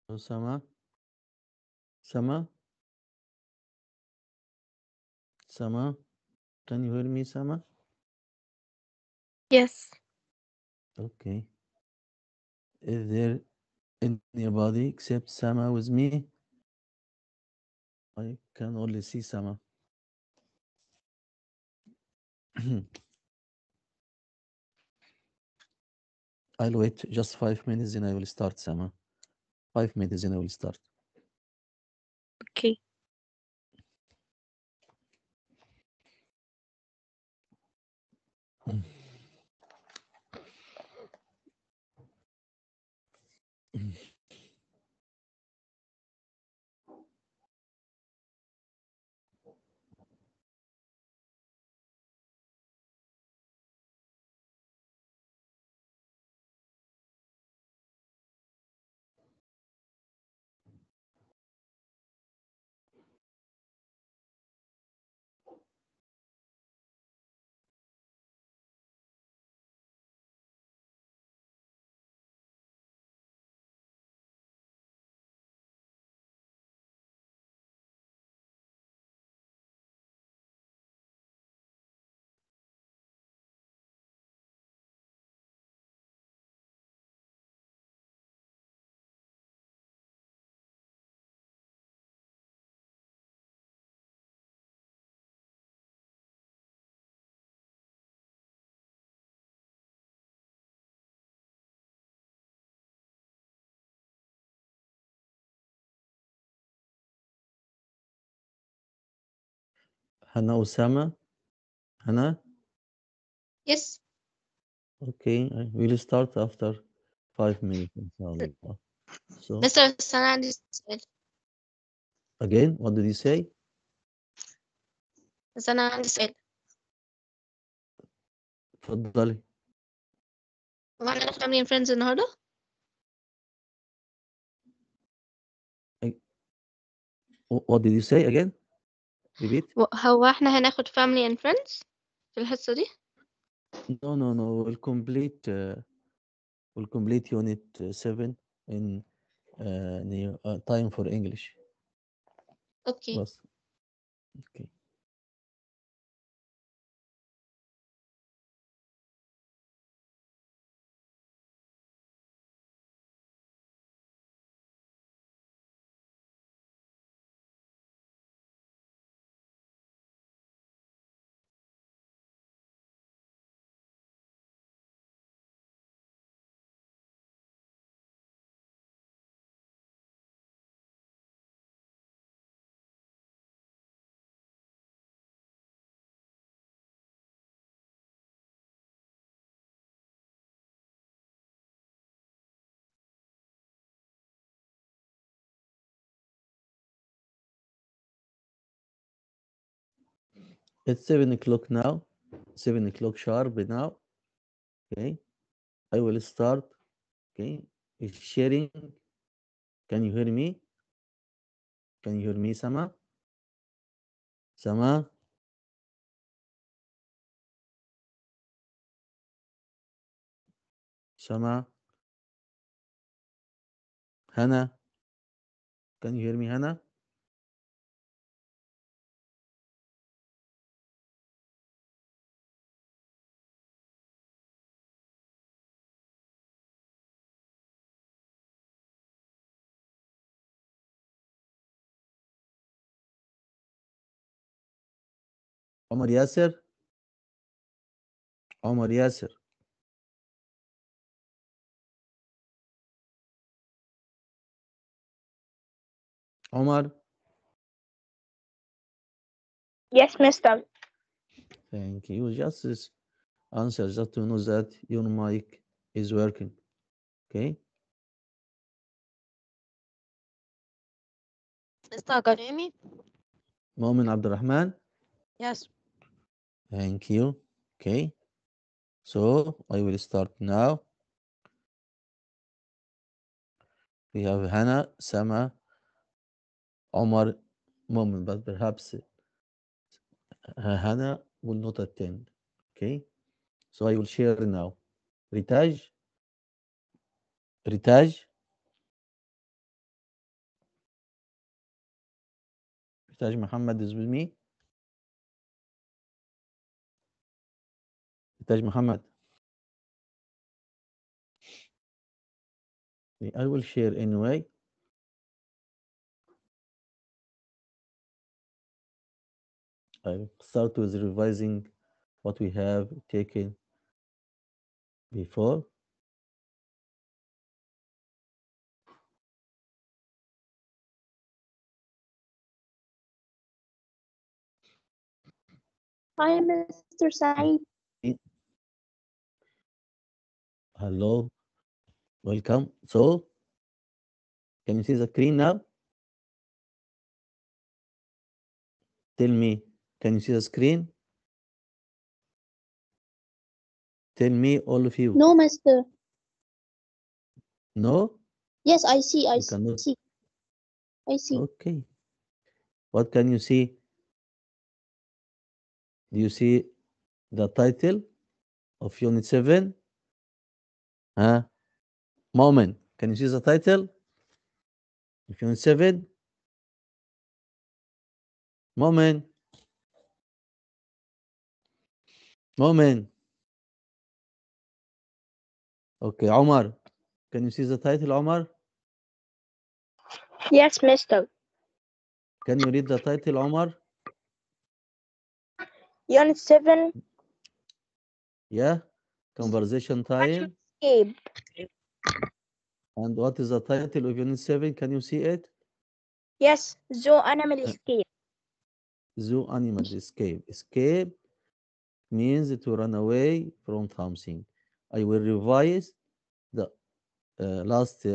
Sama? Sama? Sama? Can you hear me, Sama? Yes. Okay. Is there anybody except Sama with me? I can only see Sama. I'll wait just 5 minutes, then I will start, Sama. 5 minutes, then I will start. Okay. Hannah Osama? Hannah? Yes. Okay, I will start after 5 minutes, inshallah. So, مستر بس أنا عندي سؤال. again, what did you say? بس أنا عندي سؤال. اتفضلي. هو احنا family and friends النهاردة؟ What did you say again? Repeat. هو احنا هناخد family and friends في الحصة دي؟ No. We'll complete unit 7 in time for English. اوكي. بس. Okay. It's 7 o'clock now. 7 o'clock sharp now. Okay. I will start. Okay. Is sharing. Can you hear me? Can you hear me, Sama? Sama? Sama? Hannah? Can you hear me, Hannah? Omar Yasser? Omar Yasser. Omar? Yes, mister. Thank you. Just answer just to know that your mic is working. Okay. Mr. Karimi? Momin Abdurrahman? Yes. Thank you. Okay. So I will start now. We have Hannah, Sama, Omar, Momin, but perhaps Hannah will not attend. Okay. So I will share now. Ritaj? Ritaj? Taj Muhammad is with me. Taj Muhammad. I will share anyway. I'll start with revising what we have taken before. Hi, Mr. Saeed. Hello, welcome. So, can you see the screen now? Tell me, can you see the screen? Tell me, all of you. No, Mister. No? Yes, I see. I You cannot. see. I see. Okay. What can you see? Do you see the title of Unit 7? Huh? Moment. Can you see the title of Unit 7? Moment. Moment. Okay, Omar. Can you see the title, Omar? Yes, Mister. Can you read the title, Omar? Unit 7. Yeah. Conversation time. Escape. And what is the title of Unit 7? Can you see it? Yes, zoo animal escape. Zoo animals escape. Escape means to run away from something. I will revise the last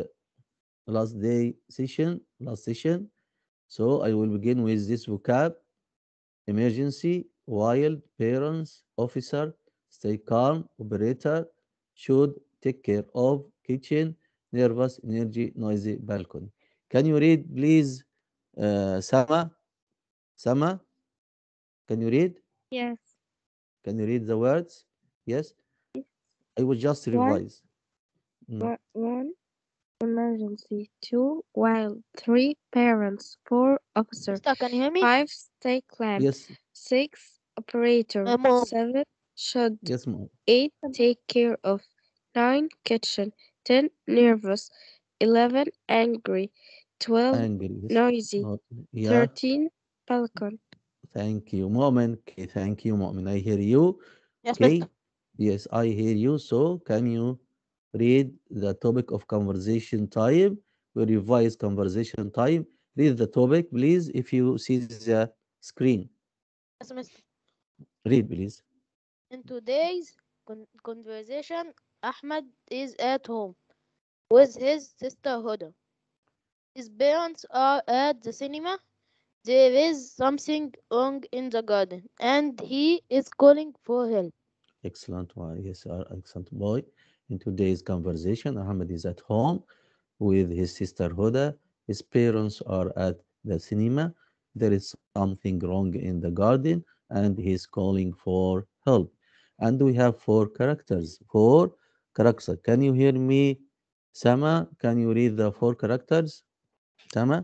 session. So I will begin with this vocab: emergency, wild, parents, officer, stay calm, operator, should, take care of, kitchen, nervous, energy, noisy, balcony. Can you read, please, Sama? Sama, can you read? Yes. Can you read the words? Yes. I will just One, revise. one, emergency. 2, wild. 3, parents. 4, officer. Mister, can you hear me? 5, stay calm. Yes. 6, operator. Mom. 7, should. Yes, mom. 8, take care of. 9, kitchen. 10, nervous. 11, angry. 12, Angry. Yes. noisy. Yeah. 13, balcony. Thank you, Moment. Okay, thank you, Moment. I hear you. Yes, Okay. Mister. Yes, I hear you. So, can you read the topic of conversation time? We revise conversation time. Read the topic, please, if you see the screen. Yes, Mister. Read, please. In today's conversation, Ahmed is at home with his sister Huda. His parents are at the cinema. There is something wrong in the garden, and he is calling for help. Excellent. Yes, excellent boy. In today's conversation, Ahmed is at home with his sister Huda. His parents are at the cinema. There is something wrong in the garden, and he's calling for help. And we have four characters. Four characters. Can you hear me, Sama? Can you read the four characters? Sama?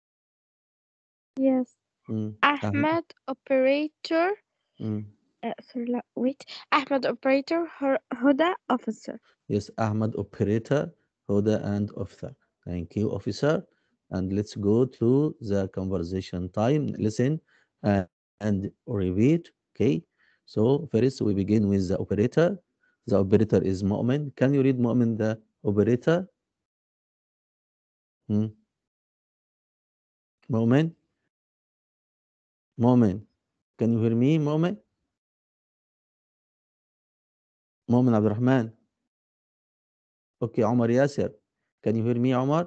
Yes. Mm. Ahmed, operator. Mm. Sorry, wait. Ahmed, operator. Huda, officer. Yes, Ahmed, operator, Huda, and officer. Thank you, officer. And let's go to the conversation time. Listen and repeat. Okay. So first we begin with the operator. The operator is Mu'min. Can you read Mu'min, the operator? Hmm. Mu'min? Mu'min. Can you hear me, Mu'min? Mu'min Abdurrahman. Okay, Omar Yasser. Can you hear me, Omar?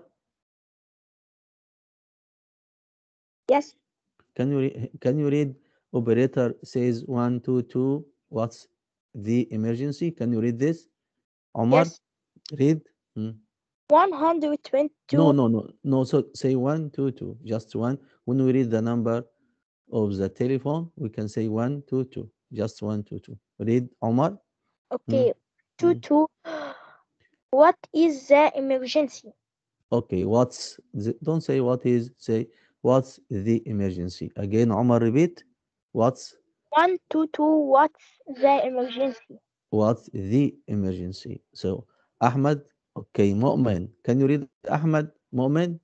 Yes. Can you read operator says 122? What's the emergency? Can you read this? Omar, Yes. read. Hmm. 122. No. So say 122. Just one. When we read the number of the telephone, we can say 122. Just 122. Read, Omar. Hmm. Okay. Hmm. 22. What is the emergency? Okay. Don't say what is. Say What's the emergency? Again, Omar, repeat. What's 122. What's the emergency? What's the emergency? So, Ahmed, okay, Mu'min. Can you read Ahmed? Mu'min?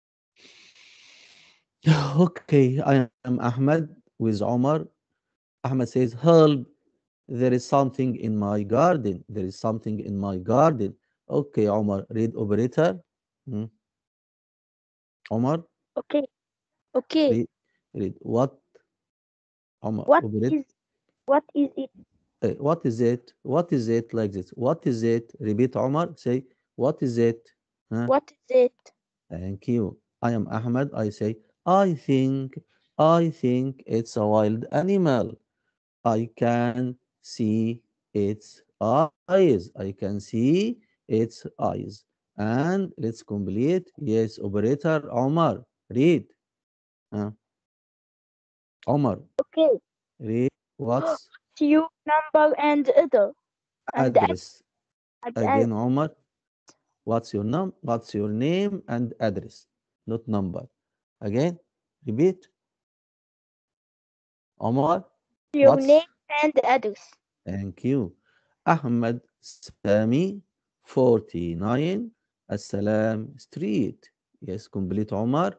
Okay, I am Ahmed with Omar. Ahmed says, help, there is something in my garden. There is something in my garden. Okay, Omar, read operator. Hmm. Omar, Okay. Okay. read what? Omar, What operator. is what is it? What is it? What is it like this? What is it? Repeat, Omar. Say, what is it? Huh? What is it? Thank you. I am Ahmed. I say, I think it's a wild animal. I can see its eyes. I can see its eyes. And let's complete. Yes, operator Omar. Read. Uh, Omar, Okay. read what's Your number and other and address. ad- Again, Omar, what's your name and address, not number. Again, repeat. Omar, your what's name and address. thank you. Ahmed Sami 49 Assalam Street. Yes, complete Omar.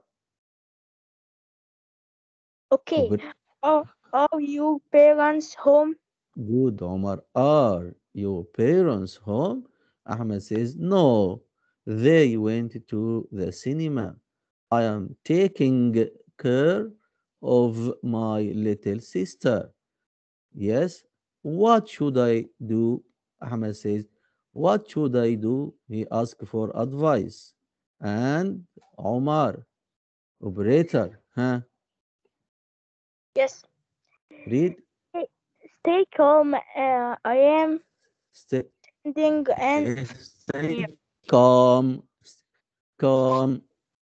Okay. Oper- Are your parents home? Good, Omar. Are your parents home? Ahmed says, no, they went to the cinema. I am taking care of my little sister. Yes. What should I do? Ahmed says, what should I do? He asked for advice. And Omar, operator, huh? Yes. Read. Stay stay calm. I am Stay, sending and stay calm. Calm.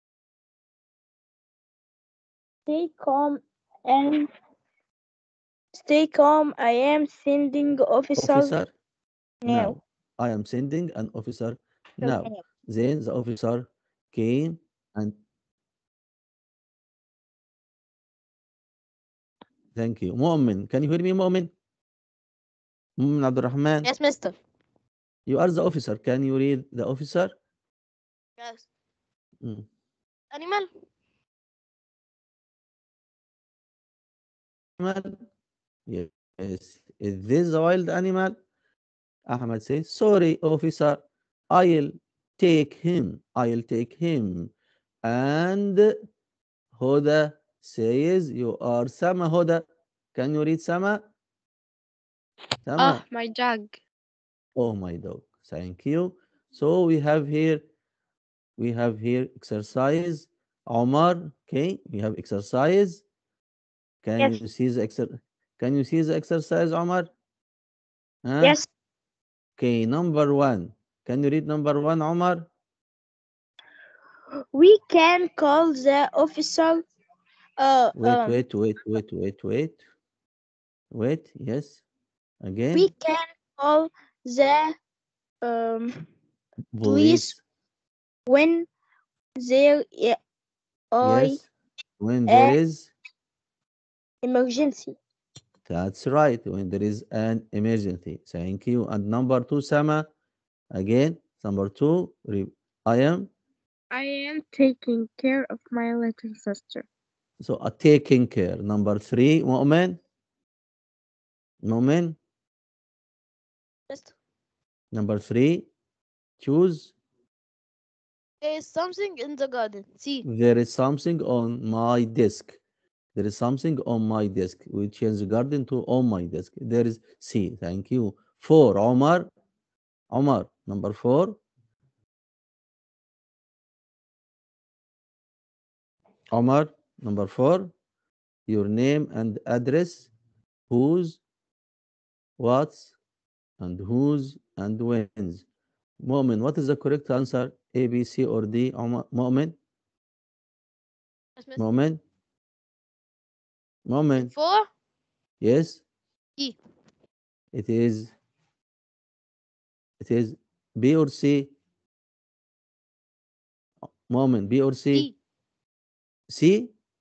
stay calm and stay calm. I am sending officer Officer, now. now. I am sending an officer now. Now. Then the officer came and thank you. Mu'min, can you hear me, Mu'min? Mu'min Abdurrahman, Yes, mister. you are the officer. Can you read the officer? Yes. Mm. Animal. Animal? Yes. Is this a wild animal? Ahmed says, sorry, officer. I'll take him. I'll take him. And Hoda says, you are Sama, Hoda. Can you read Sama? Sama. My dog. Oh, my dog. Thank you. So we have here exercise. Omar, okay, we have exercise. Can Yes. you see the Can you see the exercise, Omar? Huh? Yes. Okay, number one. Can you read number one, Omar? We can call the officer. Uh. Wait, Um. wait, wait, wait, wait, wait. Wait, yes. We Again, can call the police police. when there is Yes. When there an is, emergency. that's right. When there is an emergency. Thank you. And number two, Sama. Again, number two. I am. I am taking care of my little sister. So taking care. Number three, Mu'min. Mu'min. Mister. Number three, choose. There is something in the garden. See. There is something on my desk. There is something on my desk. We change the garden to on my desk. There is C. Thank you. Four, Omar. Omar, number four. Omar, number four. Your name and address. Whose, what's, and whose, and when's. Mu'min, what is the correct answer? A, B, C, or D? Omar, Mu'min? Yes, mister. Mu'min? Mu'min? Four. Yes? E. It is, it is B or C? Mu'min, B or C? C. C?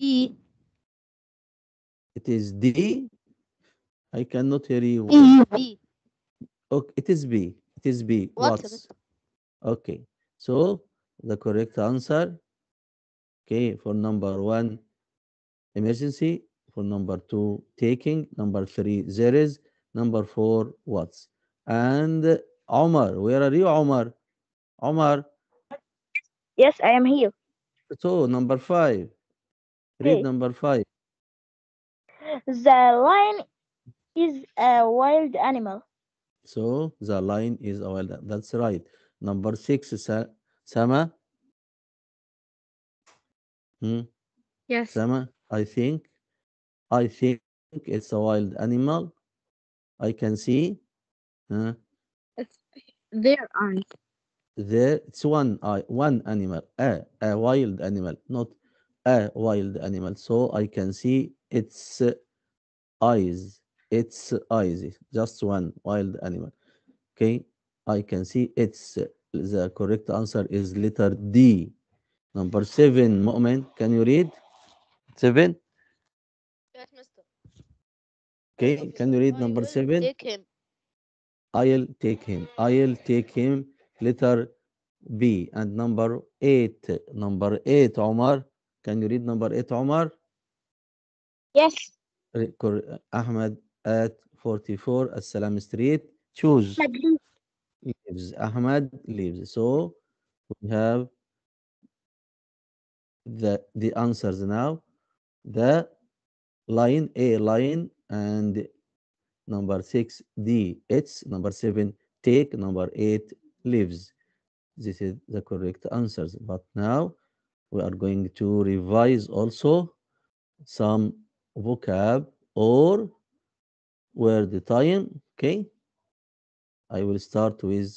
E. It is D. I cannot hear you. B. Okay, it is B. It is B. What? Watts. Okay. So the correct answer, okay, for number 1, emergency. For number 2, taking. Number 3, there is. Number 4, Watts. And Omar, where are you, Omar? Omar. Yes, I am here. So number 5. Read Okay. number 5. The lion is a wild animal. So the line is that's right. Number 6, Sama. Hmm? Yes. Sama, I think it's a wild animal. I can see. Huh? It's their eyes. There, it's one animal, a wild animal, not a wild animal. So I can see its eyes. Its eyes, just one wild animal. Okay, I can see its. The correct answer is letter D. Number 7, Mu'min, can you read? 7. Yes, mister. Okay, can you read I number will 7? take him. I'll take him. I'll take him. Letter B. And number 8. Number 8, Omar. Can you read number 8, Omar? Yes. Ahmed at 44 Assalam Street. Choose. Madrid. Leaves. Ahmed leaves. So we have the answers now. The line A, line, and number 6, D, it's number 7, take, number 8, lives. This is the correct answers. But now we are going to revise also some vocab or word time. Okay. I will start with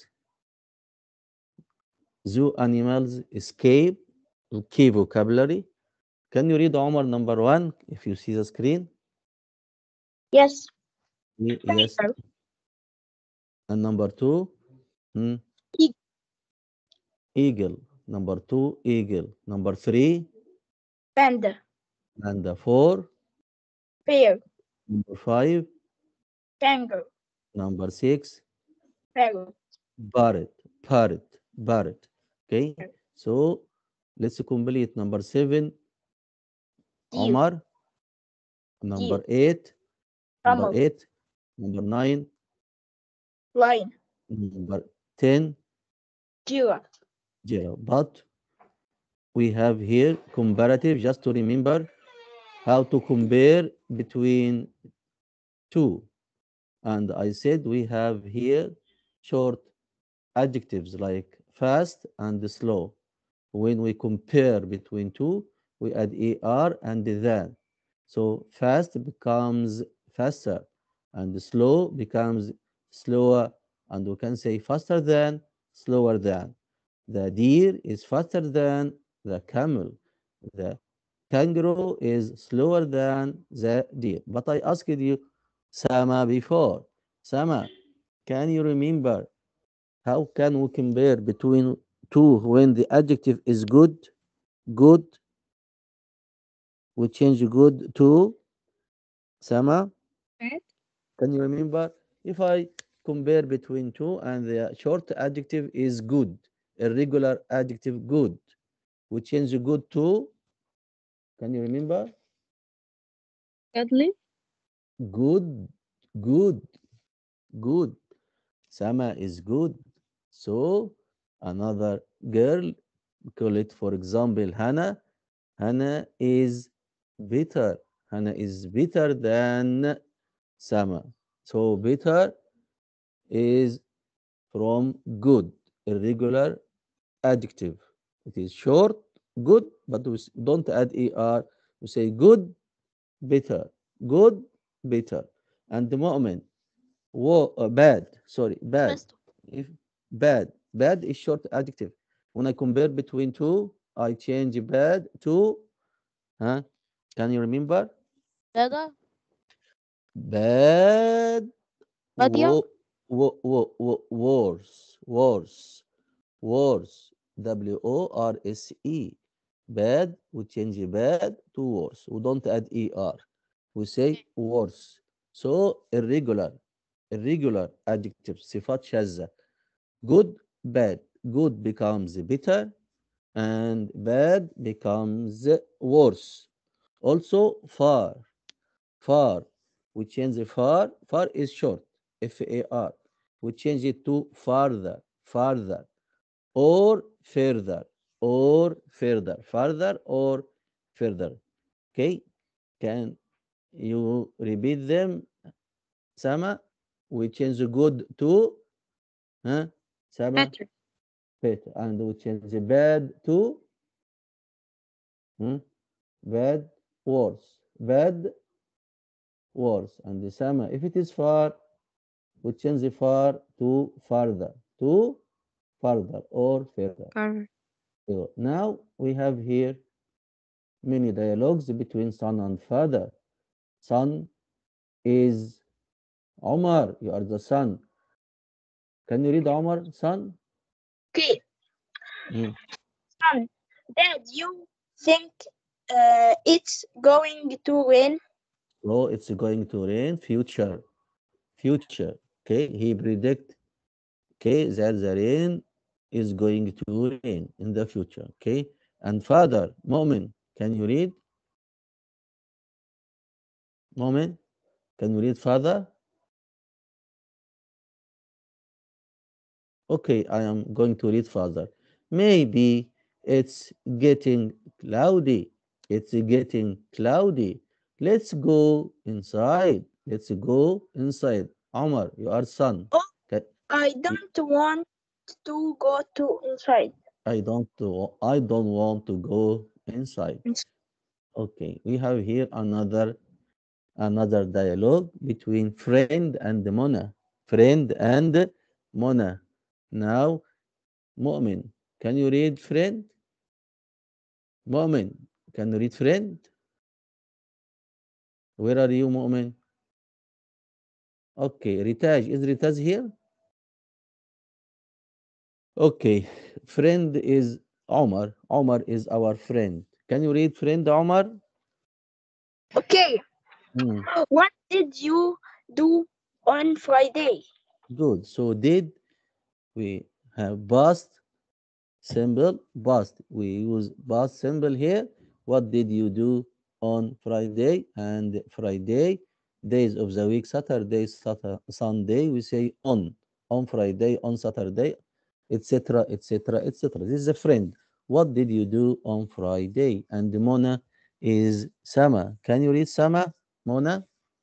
zoo animals, escape, key vocabulary. Can you read Omar number 1 if you see the screen? Yes. Yes. Tiger. And number 2, Eagle. eagle. Number 2, eagle. Number 3, Panda. and the 4. Bear. Number 5, Kangaroo. number 6, Parrot. parrot, parrot. Okay, so let's complete number 7, Deer. Omar. Deer. Number 8, number Camel. 8, number 9, Lion. number 10, Giraffe. zero. But we have here comparative, just to remember how to compare between two. And I said we have here short adjectives like fast and slow. When we compare between two, we add er and than. So fast becomes faster and slow becomes slower. And we can say faster than, slower than. The deer is faster than the camel. The kangaroo is slower than the deer. But I asked you, Sama, before. Sama, can you remember how can we compare between two when the adjective is good? Good, we change good to Sama. Right? Can you remember? If I compare between two and the short adjective is good, irregular adjective good, we change good to, can you remember? Godly. Good, good, good. Sama is good. So another girl, call it for example Hannah. Hannah is better. Hannah is better than Sama. So better is from good, irregular adjective. It is short, good, but we don't add er. We say good, better, good, better. And the moment, bad, sorry, bad. Mister. If bad is short adjective. When I compare between two, I change bad to, huh? Can you remember? Dada. Bad, Badia. worse, worse, worse. WORSE. bad, we change bad to worse. We don't add er. We say worse. So irregular adjectives, صفات شاذة. Good, bad. Good becomes better and bad becomes worse. Also far. We change the far is short, F-A-R. We change it to farther, or farther or further. Okay, can you repeat them, Sama? We change the good to, huh? Sama, Better. better, and we change the bad to, hmm? Bad, bad, worse, and the Sama, if it is far, we change the far to to farther or further. Farther. So now we have here many dialogues between son and father. Son is Omar, you are the son. Can you read Omar, son? Okay, Mm. son, Dad, you think it's going to rain? Oh, it's going to rain, future. Okay, he predict, okay, that the rain is going to rain in the future. Okay, and father, Moment, can you read? Moment, can you read father? Okay, I am going to read further. Maybe it's getting cloudy. It's getting cloudy. Let's go inside. Let's go inside. Omar, you are son. Oh, Ca- I y- don't want to go to inside. I don't want to go inside. Okay, we have here another dialogue between friend and Mona. Friend and Mona. Now, Mu'min, can you read friend? Mu'min, can you read friend? Where are you, Mu'min? Okay, Ritaj. Is Ritaj here? Okay, friend is Omar. Omar is our friend. Can you read friend, Omar? Okay, Hmm, what did you do on Friday? good. So did we have past simple past? We use past simple here. What did you do on Friday? And Friday, days of the week, Saturday, Sunday, we say on Friday, on Saturday, etc., etc., etc. This is a friend. What did you do on Friday? And Mona is Sama. Can you read Sama? Mona?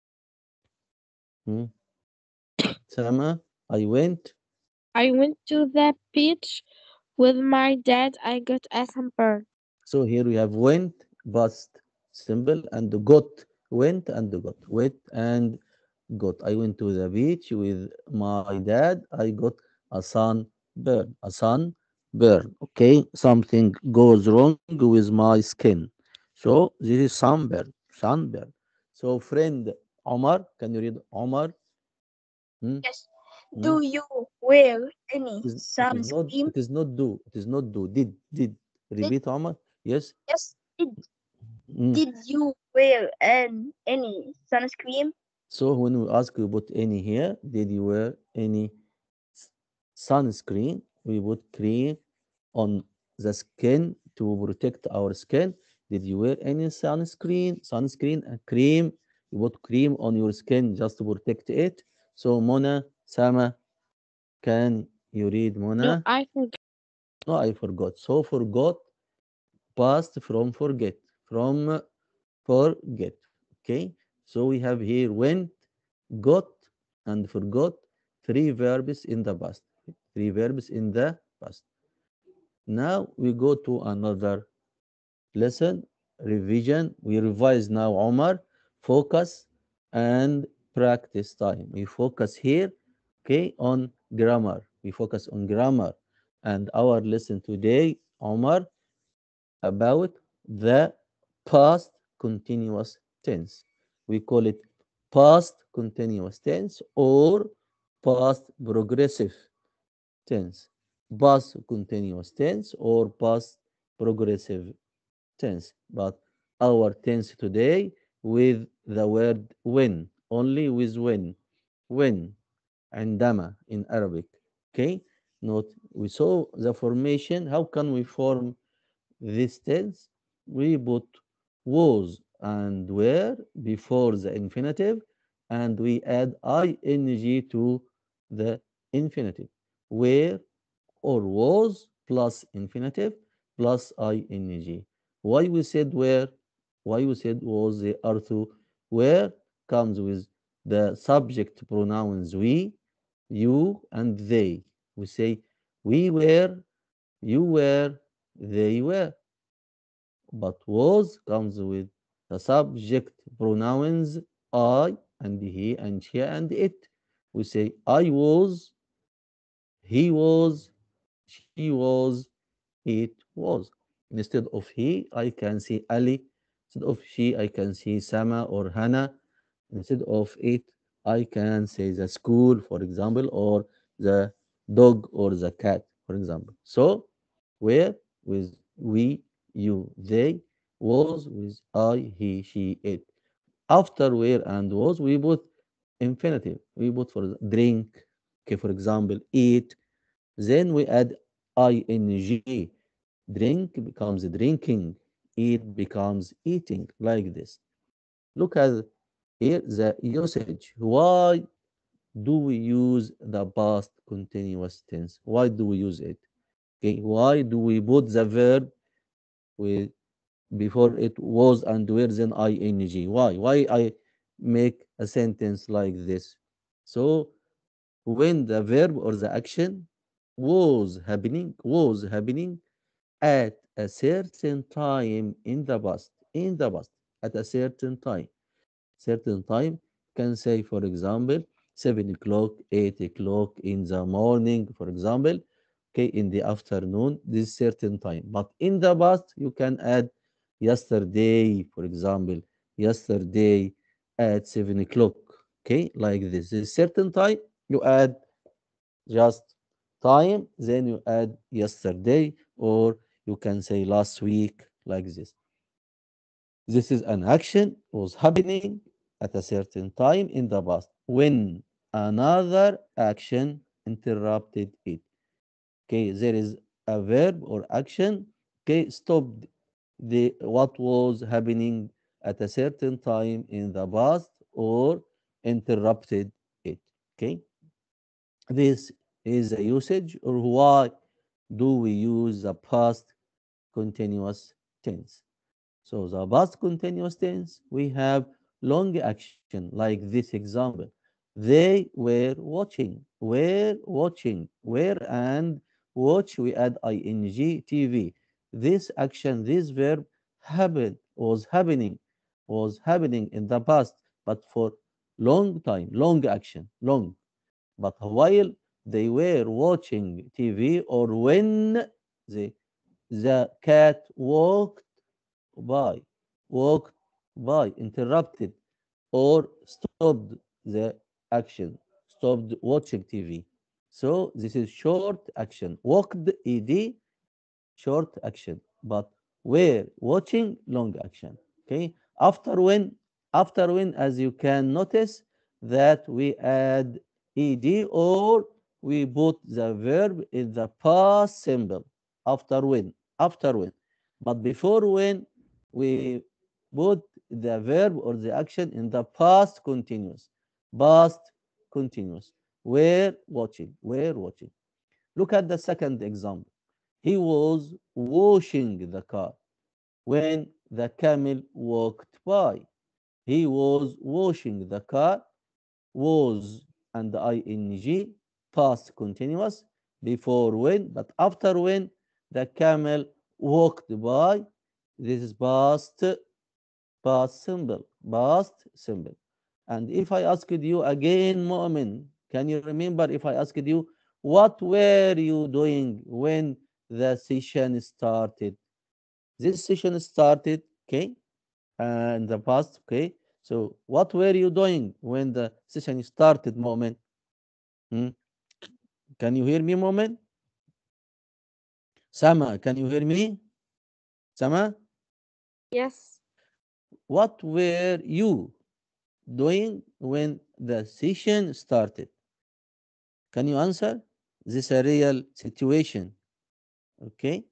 Hmm? Sama, I went. I went to the beach with my dad. I got a sunburn. So here we have went, past simple, and got. Went and got. Went and got. I went to the beach with my dad. I got a sunburn. A sunburn. Okay, something goes wrong with my skin. So this is sunburn. Sunburn. So friend Omar, can you read Omar? Hmm? Yes. Hmm? Do you wear any It is not. sunscreen? It is not do. It is not do. Did Did, repeat Omar? Yes. yes. Hmm. Did you wear any sunscreen? So when we ask you put any here, did you wear any s- sunscreen? We put cream on the skin to protect our skin. Did you wear any sunscreen? Sunscreen and cream. You put cream on your skin just to protect it. So Mona, Sama, can you read No, Mona? I forgot. No, I forgot. So forgot, past from forget. From forget. Okay. So we have here went, got, and forgot, three verbs in the past. Three verbs in the past. Now we go to another lesson, revision. We revise now, Omar. Focus and practice time. We focus here, okay, on grammar. We focus on grammar. And our lesson today, Omar, about the past continuous tense. We call it past continuous tense or past progressive tense. Past continuous tense or past progressive tense. But our tense today with the word when, only with when, عندما in Arabic. Okay, note we saw the formation. How can we form this tense? We put was and were before the infinitive, and we add ing to the infinitive. Were or was plus infinitive plus ing. Why we said were? Why we said was? The Arthur where comes with the subject pronouns we, you, and they. We say we were, you were, they were. But was comes with the subject pronouns I and he and she and it. We say I was, he was, she was, it was. Instead of he, I can see Ali. Instead of she, I can see Sama or Hannah. Instead of it, I can say the school, for example, or the dog or the cat, for example. So, where with we, you, they, was with I, he, she, it. After where and was, we put infinitive. We put for drink, okay, for example, eat. Then we add ing. Drink becomes drinking. Eat becomes eating, like this. Look at here the usage. Why do we use the past continuous tense? Why do we use it? Okay, why do we put the verb with before it was and where then ing? Why? Why I make a sentence like this? So when the verb or the action was happening at a certain time in the past, at a certain time, can say, for example, 7 o'clock, 8 o'clock in the morning, for example, okay, in the afternoon, this certain time. But in the past, you can add yesterday, for example, yesterday at 7 o'clock, okay, like this. This certain time, you add just time, then you add yesterday, or you can say last week, like this. This is an action was happening at a certain time in the past when another action interrupted it. Okay, there is a verb or action. Okay, stopped the what was happening at a certain time in the past or interrupted it. Okay, this is a usage, or why do we use the past continuous tense? So the past continuous tense, we have long action like this example. They were watching, were and watch, we add ing, TV. This action, this verb happened, was happening in the past, but for long time, long action, long. But while they were watching TV or when the cat by, walked by, interrupted, or stopped the action, stopped watching TV. So this is short action. Walked, ed, short action. But where watching, long action. Okay. After when, as you can notice that we add ed or we put the verb in the past simple. After when. But before when, we put the verb or the action in the past continuous. Past continuous. Were watching. Look at the second example. He was washing the car when the camel walked by. He was washing the car, was and ing, past continuous, before when, but after when the camel walked by, this is past simple. And if I asked you again, Mu'min, can you remember if I asked you, what were you doing when the session started? This session started, okay, in the past, okay. So what were you doing when the session started, Mu'min? Hmm? Can you hear me, Mu'min? Sama, can you hear me? Sama? Yes. What were you doing when the session started? Can you answer? This is a real situation. Okay.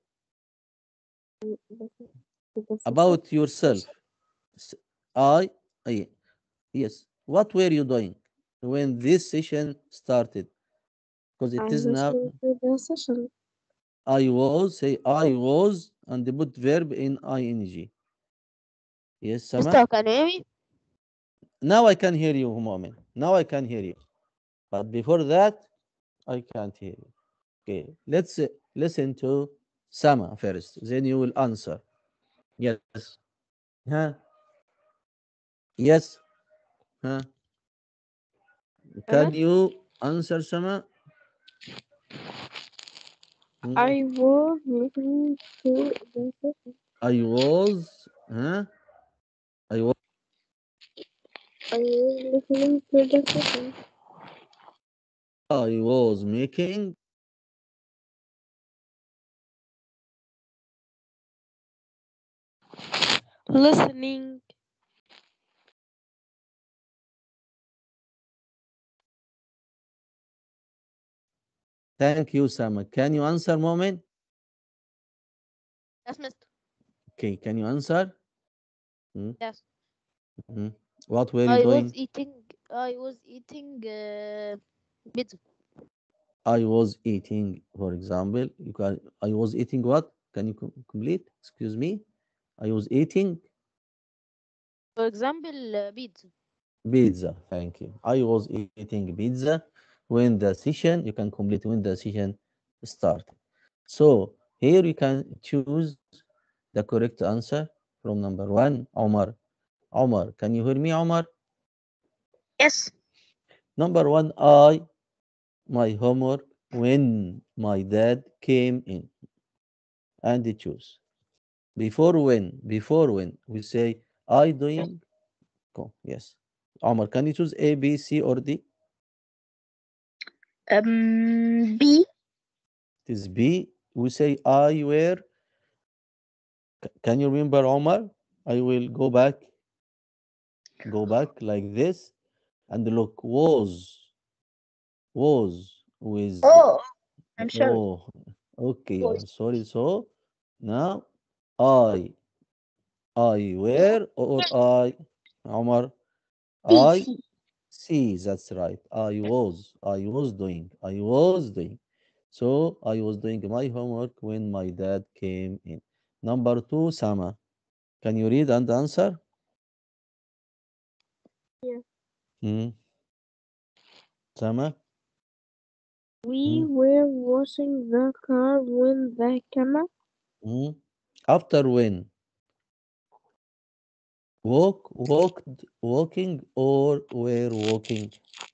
About yourself. S- I yes. What were you doing when this session started? Because I it is now. listened to the session. Say I was and put verb in ing. Yes, Sama. Mister, can you hear me? Now I can hear you, Mu'min. Now I can hear you. But before that, I can't hear you. Okay, let's listen to Sama first. Then you will answer. Yes. Huh? Yes. Huh? Can Sama? you answer, Sama? Hmm? I was listening to the session. I was. Huh? I was. I was listening to the session. I was making. Listening. Thank you, Sama. Can you answer, Mu'min? Yes, Mister. Okay. Can you answer? Hmm? Yes. Hmm. What were you I was doing? eating. I was eating pizza. I was eating, for example. You can. I was eating what? Can you complete? Excuse me. I was eating For example, pizza. pizza. Thank you. I was eating pizza when the session. You can complete when the session started. So here you can choose the correct answer from number one, Omar. Omar, can you hear me, Omar? Yes. Number one, my homework when my dad came in and choose. Before when we say I doing, yes. Omar, can you choose A, B, C, or D? B. It is B. We say I were. Can you remember, Omar? I will go back like this and look. Was with. Oh, I'm sorry. Oh, okay. Was I'm sorry. So now I, I were or Omar, C. I C. see. That's right. I was doing. So I was doing my homework when my dad came in. Number two, Sama. Can you read and answer? Yeah. Hmm. Sama? We Hmm. were washing the car when the camera Hmm. After when? Walking, or were walking?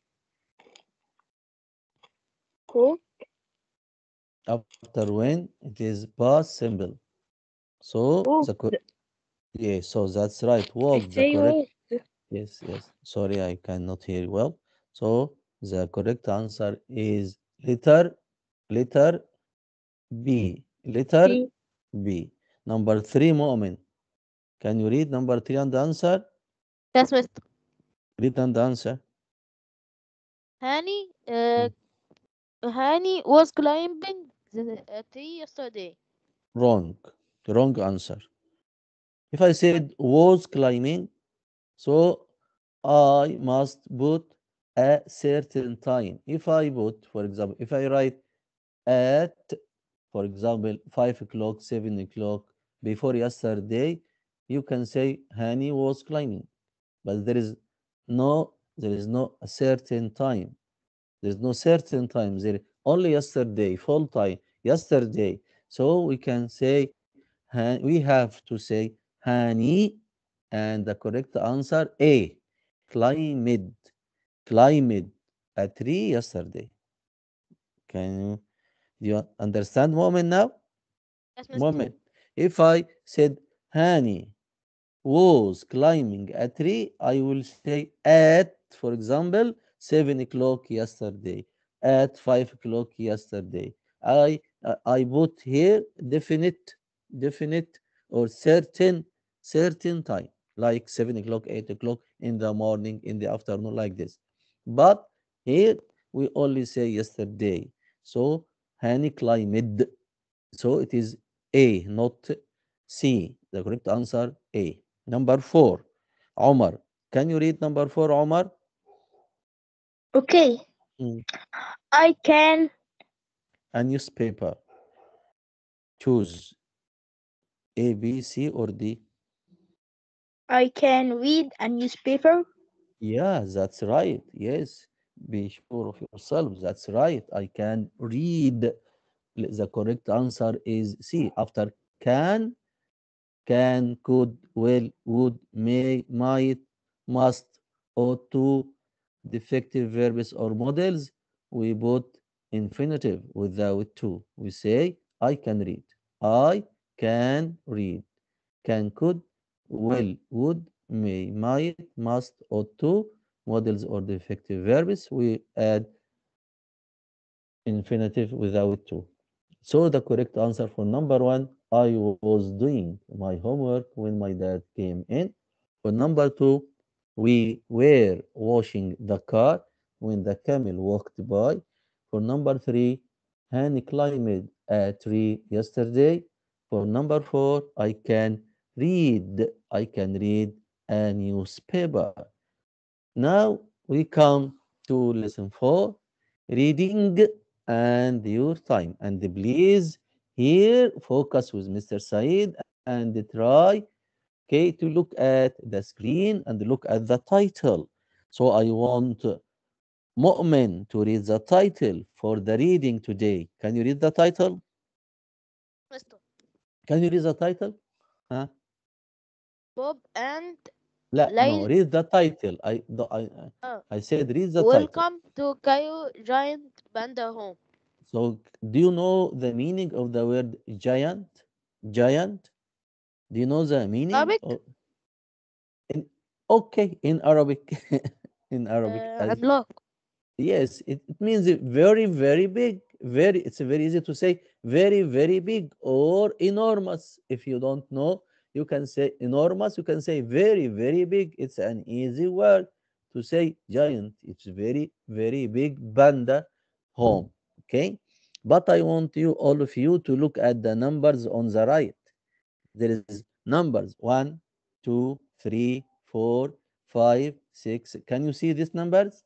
cooked. After when, it is past simple. So Oh, yeah, so that's right. I Walk the say correct. walked. Yes, yes. Sorry, I cannot hear you well. So the correct answer is letter B. Letter B. B. Number three, Mu'min. Can you read number three and answer? Yes, Mister. Read and answer. Hani, Hmm. Hani was climbing the tree yesterday. Wrong. Wrong answer. If I said was climbing, so I must put a certain time. If I put, for example, if I write at, for example, 5 o'clock, 7 o'clock, before yesterday, you can say Hani was climbing. But there is no a certain time. There is no certain time. There only yesterday, full time, yesterday. So we can say, we have to say Hani, and the correct answer A, climbed, climbed a tree yesterday. Can you, do you understand, Moment, now? Yes, Mister. Moment. If I said Hani was climbing a tree, I will say at, for example, 7 o'clock yesterday, at 5 o'clock yesterday. I put here definite or certain certain time, like 7 o'clock, 8 o'clock in the morning, in the afternoon, like this. But here we only say yesterday. So Hani climbed. So it is A, not C. The correct answer A. Number 4, Omar. Can you read number 4, Omar? Okay. Mm. I can A newspaper. Choose A, B, C, or D. read a newspaper. Yeah, that's right. Yes. Be sure of yourself. That's right. I can read. The correct answer is C. After can, could, will, would, may, might, must, ought to, defective verbs or models, we put infinitive without to. We say, I can read. I can read. Can, could, will, would, may, might, must, ought to, models or defective verbs, we add infinitive without to. So the correct answer for number 1, I was doing my homework when my dad came in. For number 2, we were washing the car when the camel walked by. For number 3, Hani climbed a tree yesterday. For number 4, I can read a newspaper. Now we come to lesson 4, reading and your time. And please here focus with Mr. Said and try, okay, to look at the screen and look at the title. So I want Mu'min to read the title for the reading today. Can you read the title? Mister Can you read the title? Huh? Bob and لا, no, Layla. read the title. Uh, I said read the title. welcome to Cairo Giant Panda Home. So, do you know the meaning of the word giant? Giant? Do you know the meaning? Arabic In, okay, in Arabic, in Arabic, as عملاق. yes, it means very, very big. Very, it's very easy to say very, very big or enormous. If you don't know, you can say enormous. You can say very, very big. It's an easy word to say giant. It's very, very big panda home. Okay, but I want you, all of you, to look at the numbers on the right. There is numbers 1, 2, 3, 4, 5, 6. Can you see these numbers?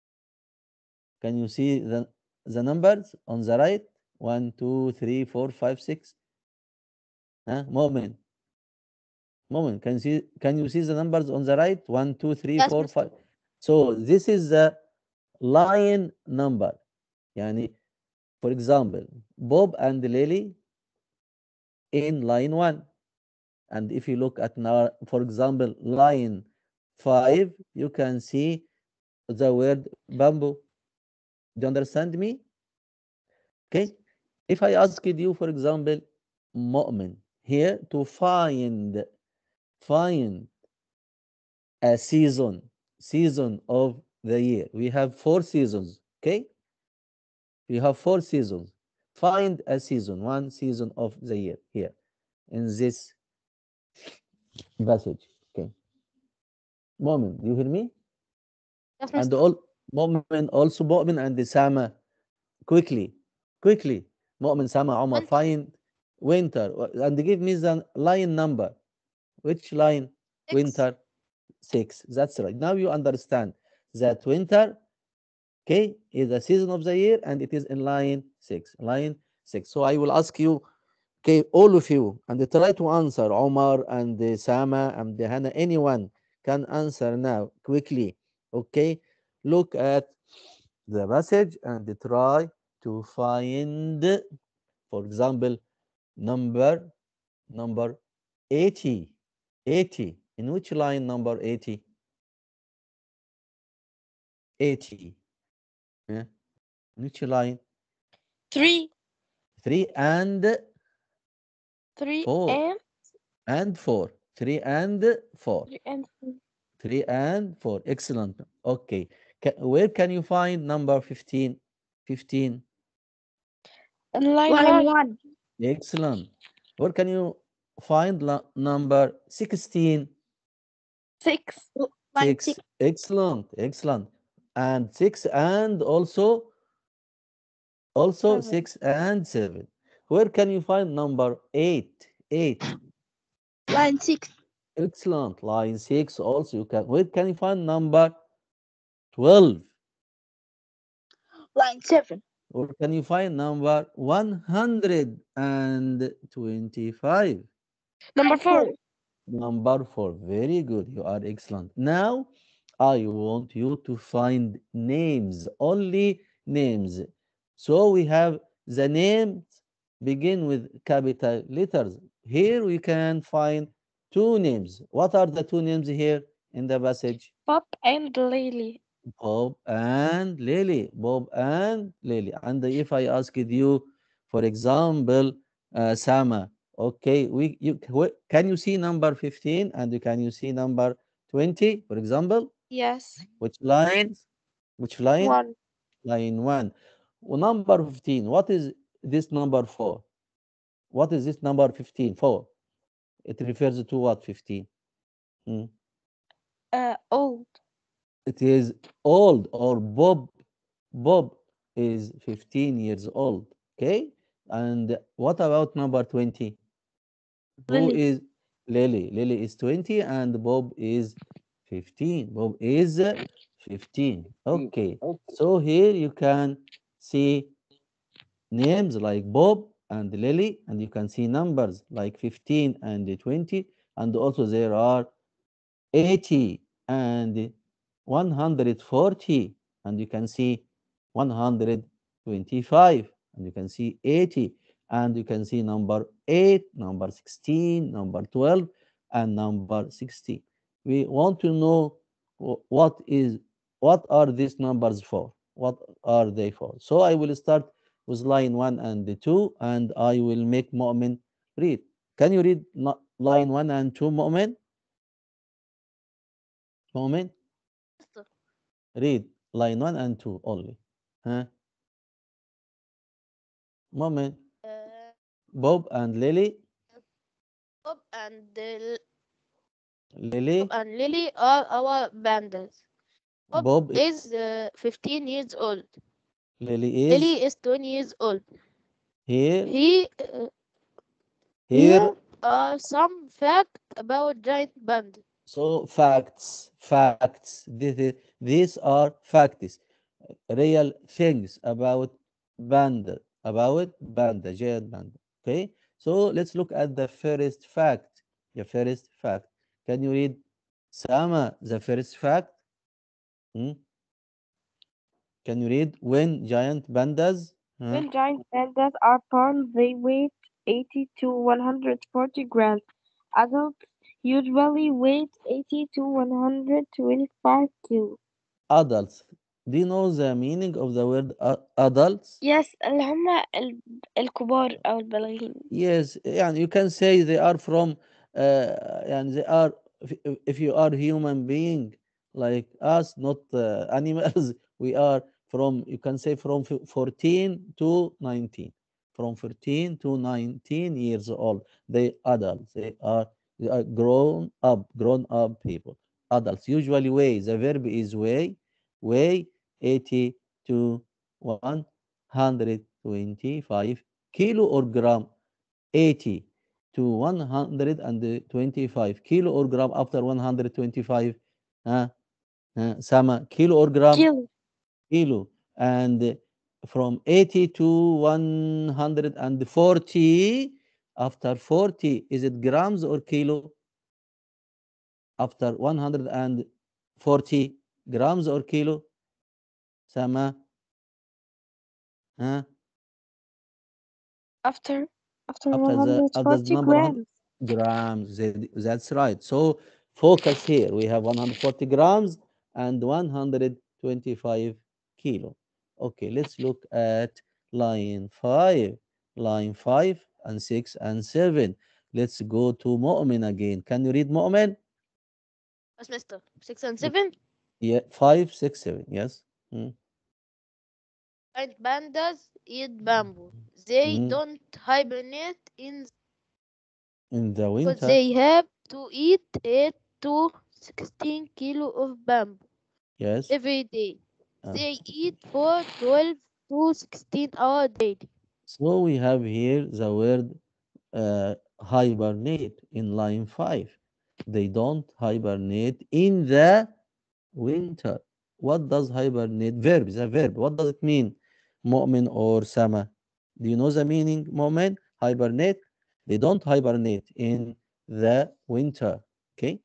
Can you see the numbers on the right? 1, 2, 3, 4, 5, 6. Huh? Moment. Moment. Can you see the numbers on the right? 1, 2, 3, Yes, 4, Mister. 5. So this is the line number. Yani, for example, Bob and Lily in line 1. And if you look at now, for example, line 5, you can see the word bamboo. Do you understand me? Okay. If I asked you, for example, Mu'min, here to find a season of the year. We have 4 seasons. Okay. We have 4 seasons. Find a season, one season of the year here in this passage. Okay. Mu'min, do you hear me? Yes, And Mister. all Mu'min, also Mu'min and Sama, quickly, quickly. Mu'min, Sama, Omar, Winter. find winter and give me the line number. Which line? 6. Winter 6. That's right. Now you understand that winter, okay, is the season of the year and it is in line 6. Line 6. So I will ask you, okay, all of you, and try to answer. Omar and Sama and Hannah, anyone can answer now quickly. Okay, look at the message and try to find, for example, number number 80. 80. In which line number 80? 80. Yeah. In which line? 3, 3 and 3 4. and And 4. 3 and 4. 3 and 4. 3 and 4. Excellent. Okay. Where can you find number 15? 15. And line Line 1. 1. Excellent. Where can you find number 16? 6. Line 6. Excellent, excellent. And 6 and also 7. 6 and 7. Where can you find number 8? 8. Line 6. Excellent. Line 6 also you can. Where can you find number 12? Line 7. Or can you find number 125? Number 4. Number 4. Very good. You are excellent. Now, I want you to find names, only names. So we have the names begin with capital letters. Here we can find two names. What are the two names here in the passage? Bob and Lily. Bob and Lily. Bob and Lily. And if I asked you, for example, Sama, okay, can you see number 15 and can you see number 20, for example? Yes. Which lines? Which line? 1. Line 1. Well, number 15, what is this number for? What is this number 15 for? It refers to what, 15? Hmm. Old. It is old or Bob. Bob is 15 years old. Okay. And what about number 20? Who Lily. is Lily? Lily is 20 and Bob is 15. Bob is 15. Okay. So here you can see names like Bob and Lily, and you can see numbers like 15 and 20. And also there are 80 and 140, and you can see 125, and you can see 80, and you can see number 8, number 16, number 12, and number 16. We want to know what are these numbers for? What are they for? So I will start with line 1 and 2, and I will make Mu'min read. Can you read line 1 and 2, Mu'min? Mu'min? Mister. Read line 1 and 2 only. Huh? Moment. Uh, Bob and Lily. Bob and Bob Lily. and Lily are our pandas. Bob Bob. is 15 years old. Lily is Lily is 20 years old. here. Here Here. are some facts about giant pandas. So facts. Facts. These are facts. Real things about panda. About panda. Giant panda. Okay. So let's look at the first fact. The first fact. Can you read Sama, the first fact? Hmm? Can you read when giant pandas? Huh? When giant pandas are born, they weigh 80 to 140 grams. Adults usually weigh 80 to 125 kilos. Adults. Do you know the meaning of the word adults? Yes, اللي هم الكبار أو البالغين. Yes, and you can say they are from, and they are, if you are human being like us, not animals, we are from, you can say from 14 to 19. From 14 to 19 years old. They adults. They are grown up people. Adults usually weigh, the verb is weigh 80 to 125 kilo or gram. 80 to 125 kilo or gram after 125. uh, Sama, kilo or gram? Kilo. Kilo. And from 80 to 140, after 40, is it grams or kilo? After 140 grams or kilo? Sama, uh, After after the 140 number 100 grams. grams. That's right. So focus here. We have 140 grams and 125 kilo. Okay, let's look at line 5. Line 5 and 6 and 7. Let's go to Mu'min again. Can you read Mu'min? Yes, Mister. 6 and 7. Yeah, 5, 6, 7. Yes. Mm. Giant pandas eat bamboo. They Mm. don't hibernate in In the Because winter, they have to eat 8 to 16 kilo of bamboo yes. every day. Uh, They eat for 12 to 16 hours daily. so we have here the word hibernate in line 5. They don't hibernate in the winter. What does hibernate? Verb, the verb. What does it mean? Mu'min or Sama? Do you know the meaning? Mu'min, hibernate. They don't hibernate in the winter. Okay.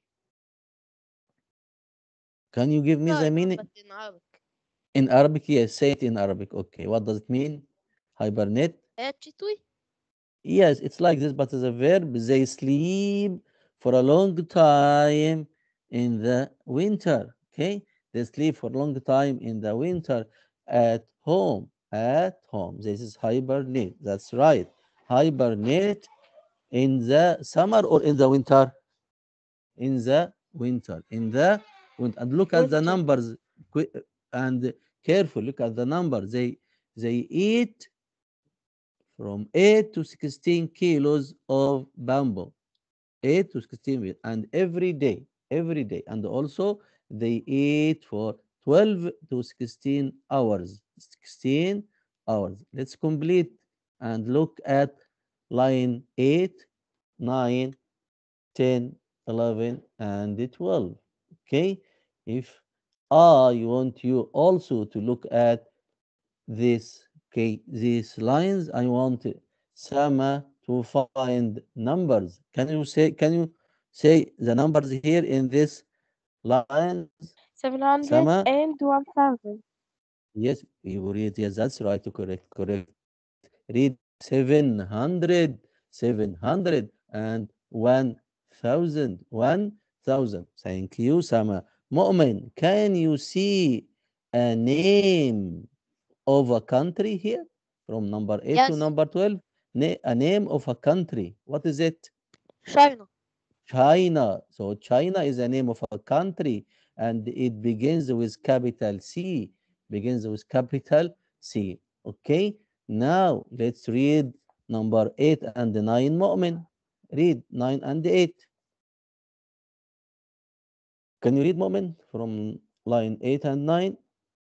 Can you give me Yeah, the I know, meaning? but in Arabic. In Arabic, yes, say it in Arabic. Okay. What does it mean? Hibernate? Actually, Yes, it's like this, but as a verb, they sleep for a long time in the winter. Okay, they sleep for a long time in the winter at home. At home, this is hibernate. That's right. Hibernate in the summer or in the winter? In the winter. In the winter. And look at the Winter. numbers and careful. Look at the numbers. They eat from 8 to 16 kilos of bamboo. 8 to 16 and every day, and also they eat for 12 to 16 hours. 16 hours. Let's complete and look at line 8, 9, 10, 11, and 12. Okay, if I want you also to look at this, okay, these lines, I want Sama to find numbers. Can you say the numbers here in this lines? 700 Sama? and 1000. Yes, you read. Yes, that's right. Correct. Read 700, 700, and 1000, 1000. Thank you, Sama. Mu'min, can you see a name of a country here from number 8 to yes, number 12? A name of a country. What is it? China. China. So China is a name of a country and it begins with capital C. Begins with capital C. Okay. Now let's read number 8 and 9, Mu'min. Read 9 and 8. Can you read, Mu'min, from line 8 and 9?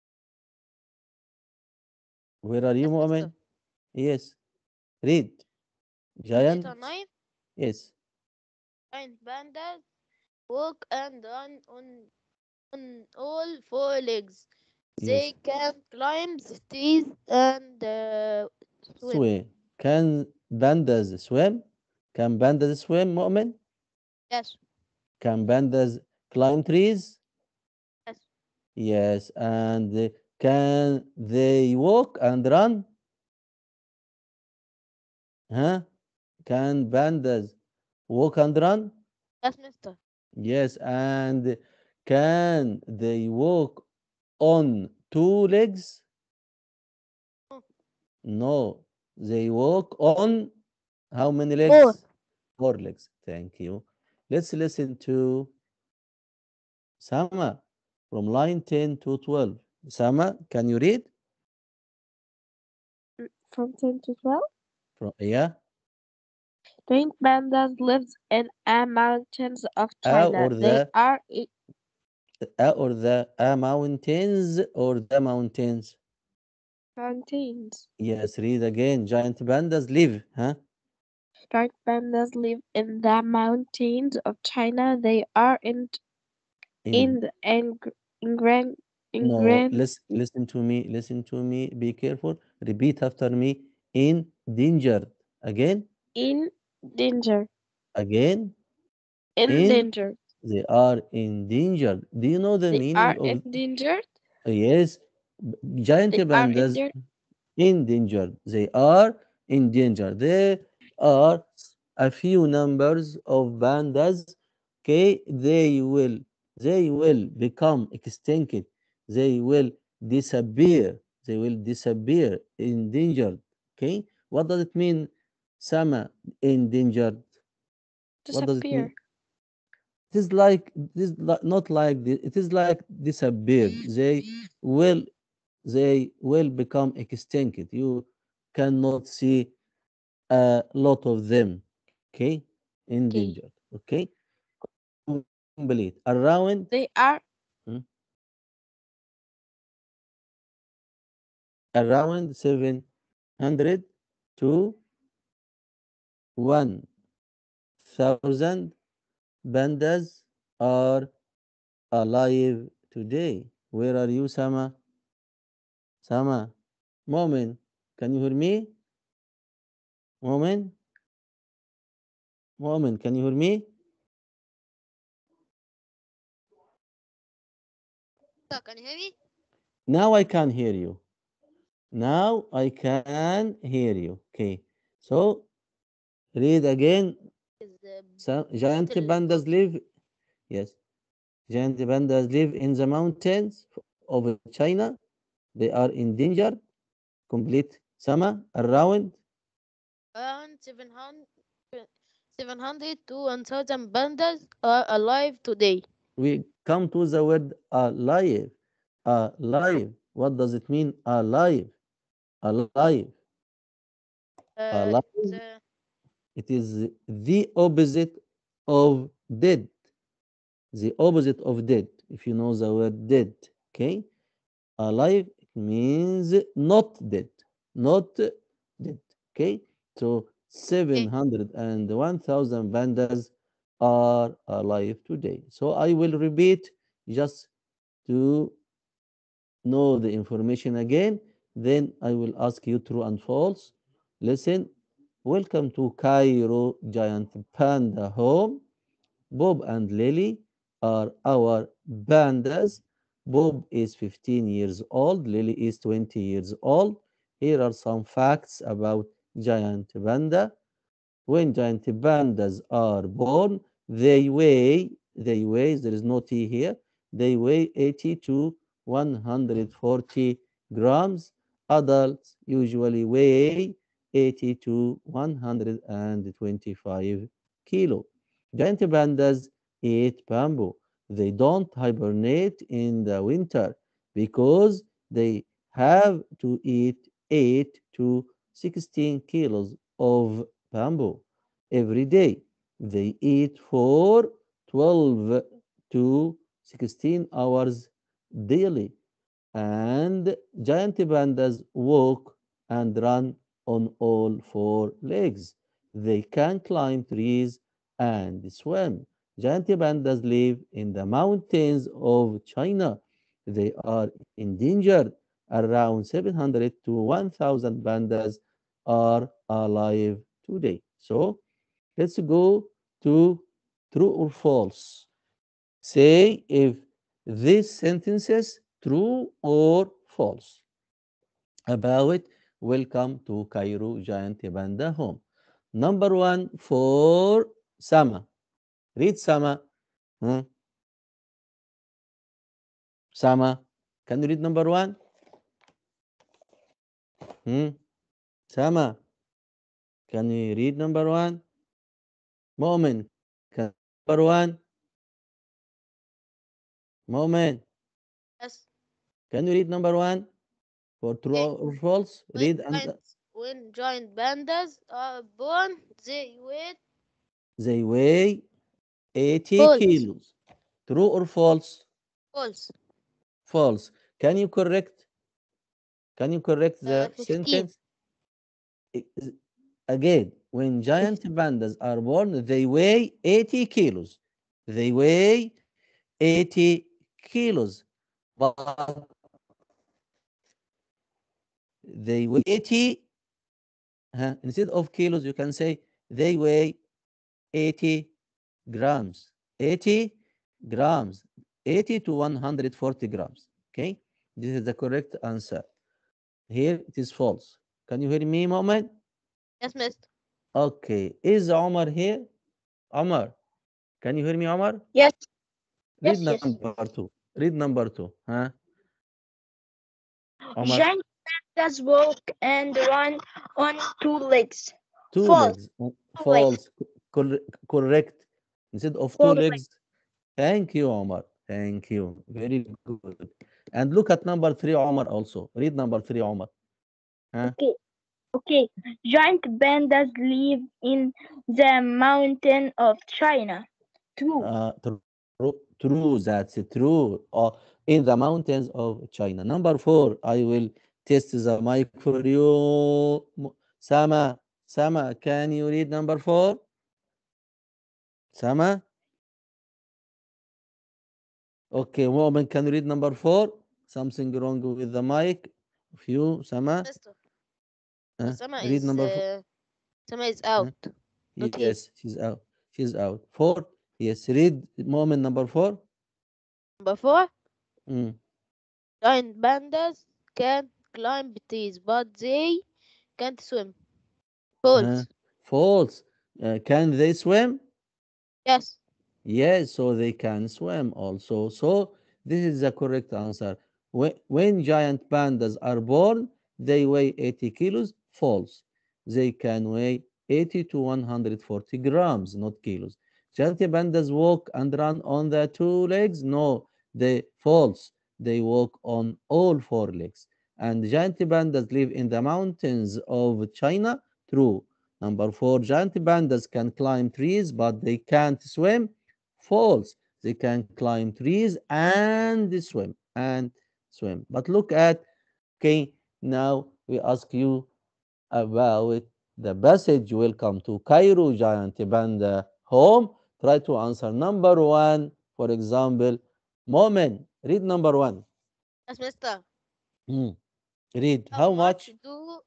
Where are you, Yes, mister. Mu'min? Yes. Read. 8 Giant. and 9. Yes. Giant pandas walk and run on all four legs. Yes. They can climb the trees and swim. Swim. Can pandas swim? Can pandas swim, Mu'min? Yes, Can pandas climb trees? yes, Yes. And can they walk and run? Huh? Can pandas walk and run? yes, mister. Yes. And can they walk on two legs? Oh, No. They walk on how many four. legs? Four legs. Thank you. Let's listen to Sama from line 10 to 12. Sama, can you read? From 10 to 12. Yeah. Giant pandas lives in a mountains of A China. or They the are mountains or the mountains? mountains. Yes, read again. Giant pandas live, huh? Giant pandas live in the mountains of China. They are In in the in grand in no, grand listen to me. Be careful. Repeat after me. Endangered. Again, in danger. again. In Endangered. they are endangered. Do you know the They meaning are of endangered. yes? Giant They are pandas endangered. endangered. They are endangered. There are a few numbers of pandas. Okay, they will become extinct. They will disappear. They will disappear. Endangered. Okay, what does it mean? Sama, endangered. What does it mean? Disappear. It is like this, not like this. It is like disappeared. Will they will become extinct. You cannot see a lot of them. Okay. endangered. Okay. Complete. Around. They are Around 700 to 1,000 pandas are alive today. Where are you, Sama? Sama. Moment. Can you hear me? Moment. Moment. Can you hear me? Can you hear me? Now I can hear you. Now I can hear you. Okay. So read again. Is the Giant battle pandas of live. Yes. Giant pandas live in the mountains of China. They are endangered. Complete. Sama. Around. around 700 to 1,000 pandas are alive today. We come to the word alive. Alive. What does it mean? Alive. Alive. It's Alive. It is the opposite of dead. The opposite of dead. If you know the word dead. Okay. Alive means not dead. Not dead. Okay. So 700 and 1,000 pandas are alive today. So I will repeat just to know the information again. Then I will ask you true and false. Listen. Welcome to Cairo Giant Panda Home. Bob and Lily are our pandas. Bob is 15 years old. Lily is 20 years old. Here are some facts about giant panda. When giant pandas are born, there is no T here, they weigh 80 to 140 grams. Adults usually weigh 80 to 125 kilo. Giant pandas eat bamboo. They don't hibernate in the winter because they have to eat 8 to 16 kilos of bamboo every day. They eat for 12 to 16 hours daily. And giant pandas walk and run on all four legs. They can climb trees and swim. Giant pandas live in the mountains of China. They are endangered. Around 700 to 1,000 pandas are alive today. So let's go to true or false. Say if these sentences true or false about welcome to Cairo Giant Panda Home. Number one for Sama. Read Sama. Hmm? Sama. Can you read number one? Hmm? Sama. Can you read number one? Moment. Can number one? Moment. yes. Can you read number one? For true Okay. or false? Read and When giant pandas are born, they weigh 80 false. kilos. True or false? False. False. Can you correct? Can you correct the 15. sentence? Again, when giant pandas are born, they weigh 80 kilos. They weigh 80 kilos. But they weigh 80, instead of kilos, you can say they weigh 80 grams. 80 grams. 80 to 140 grams. Okay? This is the correct answer. Here it is false. Can you hear me, Moment? Yes, mister. Okay. Is Omar here? Omar, can you hear me, Omar? Yes, Read yes, yes. number two. Read number two. Huh? Omar, Giant pandas walk and run on two legs. two False. legs. Two legs. False. Correct. Instead of two Four legs. legs. Thank you, Omar. Thank you. Very good. And look at number three, Omar, also. Read number three, Omar. Huh? Okay. Okay. Giant pandas live in the mountain of China. True. True, that's true. In the mountains of China. Number four, I will test the mic for you. Sama, Sama, can you read number four? Sama? Okay, woman, can you read number four? Something wrong with the mic. Of you, Sama? Mister. Sama Read is number four. Sama is out. Not here. Yes, she's out. She's out. Four. Yes, read moment number four. Number four. Mm. Giant pandas can climb trees, but they can't swim. Uh, False. false. Can they swim? Yes. Yes, so they can swim also. So this is the correct answer. When giant pandas are born, they weigh 80 kilos. False. They can weigh 80 to 140 grams, not kilos. Giant pandas walk and run on the two legs. No, they false. They walk on all four legs. And giant pandas live in the mountains of China. True. Number four, giant pandas can climb trees, but they can't swim. False. They can climb trees and swim. But look at, okay, now we ask you about the passage. Welcome to Cairo Giant Panda Home. Try to answer number one. For example, Moment, read number one. Yes, mister. Hmm. Read How how much much do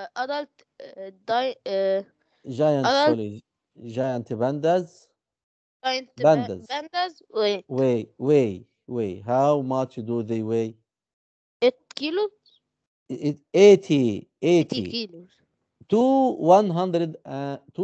adult giant pandas pandas pandas weigh? weigh. How much do they weigh? 8 kilos? 80, 80 80 kilos. to 100 to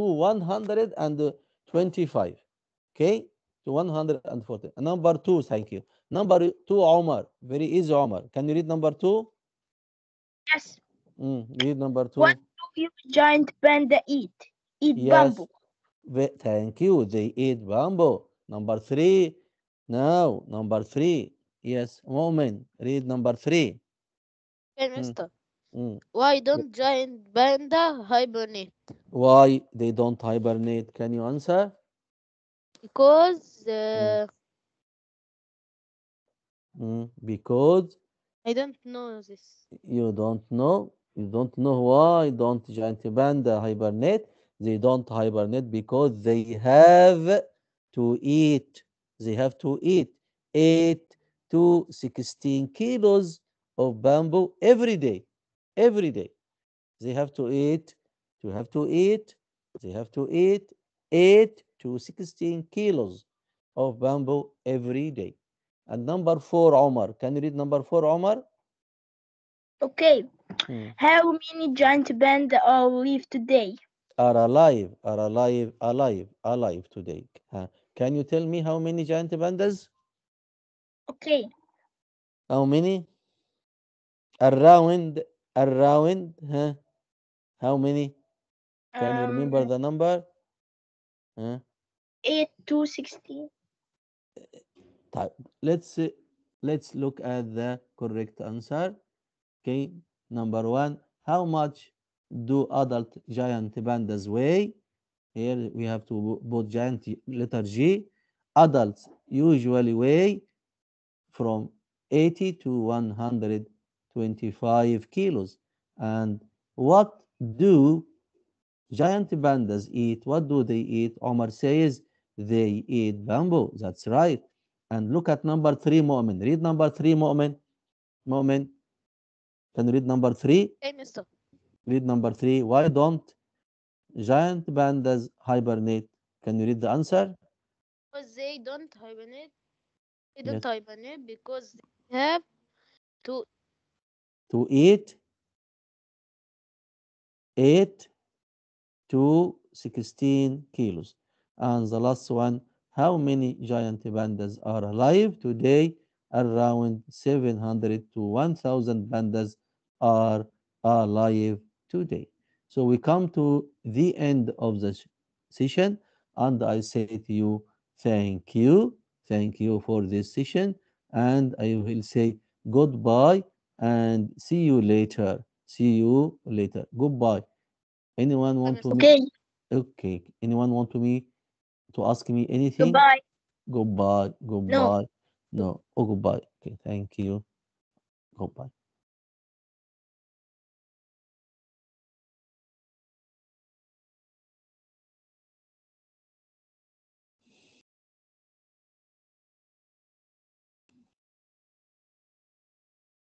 125. Okay, to 140. Number two, thank you. Number two, Omar. Very easy, Omar. Can you read number two? Yes. Read number What two. do you giant panda eat? Eat Yes, bamboo. thank you. They eat bamboo. Number three. No, number three. Yes, Moment. Read number three. Okay, Mm, mister. mm. Why Wh- don't giant panda hibernate? Why they don't hibernate? Can you answer? Because Mm, because I don't know this. you don't know. You don't know why don't giant panda hibernate. They don't hibernate because they have to eat. They have to eat 8 to 16 kilos of bamboo every day. Every day. They have to eat, to have to eat, they have to eat 8 to 16 kilos of bamboo every day. And number four, Omar. Can you read number four, Omar? Okay. Hmm. How many giant panda are alive today? Alive today. Can you tell me how many giant pandas? Okay. How many? Around, huh? How many? Can you remember Um, the number? Huh? 8 to 16. طيب, let's look at the correct answer. Okay, number one, how much do adult giant pandas weigh? Here we have to put giant letter G. Adults usually weigh from 80 to 125 kilos. And what do giant pandas eat? What do they eat? Omar says they eat bamboo. That's right. And look at number three, Mu'min. Read number three, Mu'min. Mu'min, can you read number three? Okay, mister. Read number three. Why don't giant pandas hibernate? Can you read the answer? Because they don't hibernate. They don't Yes. hibernate because they have to. To eat 8 to 16 kilos. And the last one, how many giant pandas are alive today? Around 700 to 1000 pandas are alive today. So we come to the end of the session, and I say to you, thank you. Thank you for this session. And I will say goodbye and see you later. See you later. Goodbye. Anyone want to me? Okay. Okay. Anyone want to ask me anything? Goodbye. Goodbye. No. Goodbye. No. Oh, goodbye. Okay. Thank you. Goodbye.